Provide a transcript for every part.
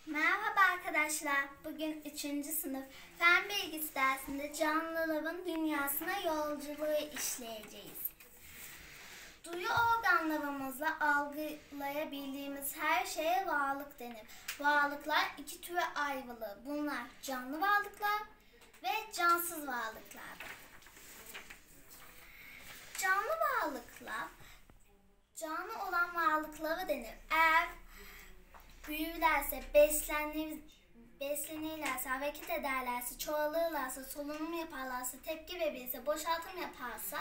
Merhaba arkadaşlar. Bugün 3. sınıf Fen Bilgisi dersinde canlıların dünyasına yolculuğu işleyeceğiz. Duyu organlarımızla algılayabildiğimiz her şeye varlık denir. Varlıklar iki türe ayrılır. Bunlar canlı varlıklar ve cansız varlıklardır. Canlı varlıklar, canlı olan varlıklara denir. Eğer büyürlerse, beslenirlerse, hareket ederlerse, çoğalırlarsa, solunum yaparlarsa, tepki verirse, boşaltım yaparsa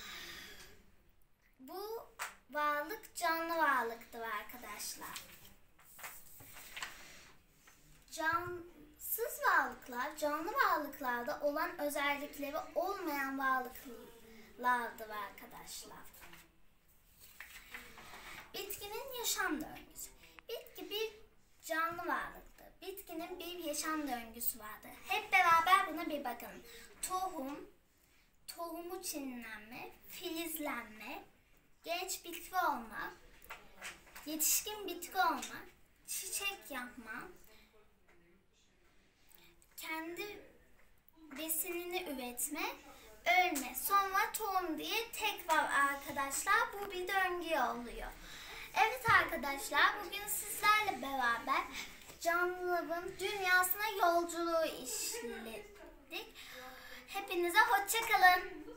bu varlık canlı varlıktır arkadaşlar. Cansız varlıklar, canlı varlıklarda olan özellikleri olmayan varlıklardır arkadaşlar. Bitkinin yaşam döngüsü. Bitki bir canlı varlıktır. Bitkinin bir yaşam döngüsü vardır. Hep beraber buna bir bakalım. Tohumu çinlenme, filizlenme, genç bitki olma, yetişkin bitki olma, çiçek yapma, kendi besinini üretme, ölme, sonra tohum diye tekrar arkadaşlar bu bir döngü oluyor. Evet arkadaşlar, bugün sizlerle beraber canlıların dünyasına yolculuğu işledik. Hepinize hoşça kalın.